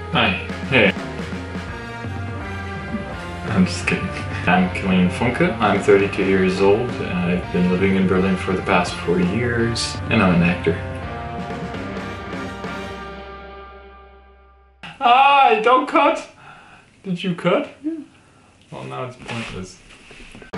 Hi. Hey. I'm just kidding. I'm Kilian Funke. I'm 32 years old. I've been living in Berlin for the past 4 years, and I'm an actor. Ah, don't cut! Did you cut? Well, now it's pointless.